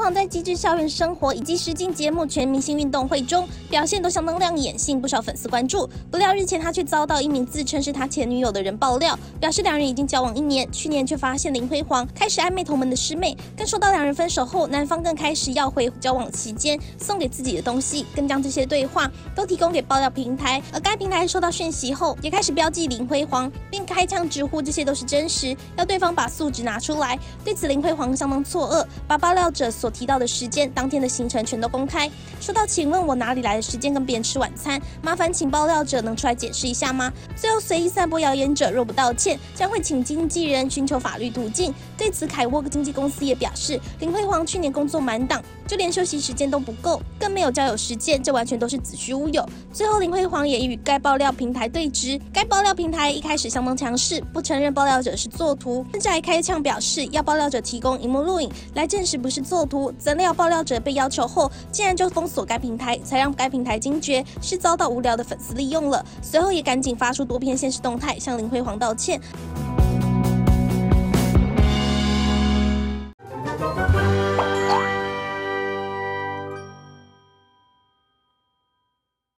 煌在《机智校园生活》以及实境节目《全明星运动会》中表现都相当亮眼，吸引不少粉丝关注。不料日前他却遭到一名自称是他前女友的人爆料，表示两人已经交往1年，去年却发现林辉煌开始暧昧同门的师妹，更说到两人分手后，男方更开始要回交往期间送给自己的东西，更将这些对话都提供给爆料平台，而该平台收到讯息后，也开始标记林辉煌，并开枪直呼这些都是真实，要对方把素质拿出来。对此，林辉煌相当错愕，把爆料者所提到的时间、当天的行程全都公开，说到：“请问我哪里来的时间跟别人吃晚餐？麻烦请爆料者能出来解释一下吗？”最后随意散播谣言者若不道歉，将会请经纪人寻求法律途径。对此，凯沃经纪公司也表示，林辉煌去年工作满档，就连休息时间都不够，更没有交友实践，这完全都是子虚乌有。最后，林辉煌也与该爆料平台对峙，该爆料平台一开始相当强势，不承认爆料者是作图，甚至还开枪表示要爆料者提供荧幕录影来证实不是作图。怎料爆料者被要求后，竟然就封锁该平台，才让该平台惊觉是遭到无聊的粉丝利用了。随后也赶紧发出多篇限时动态向林辉煌道歉。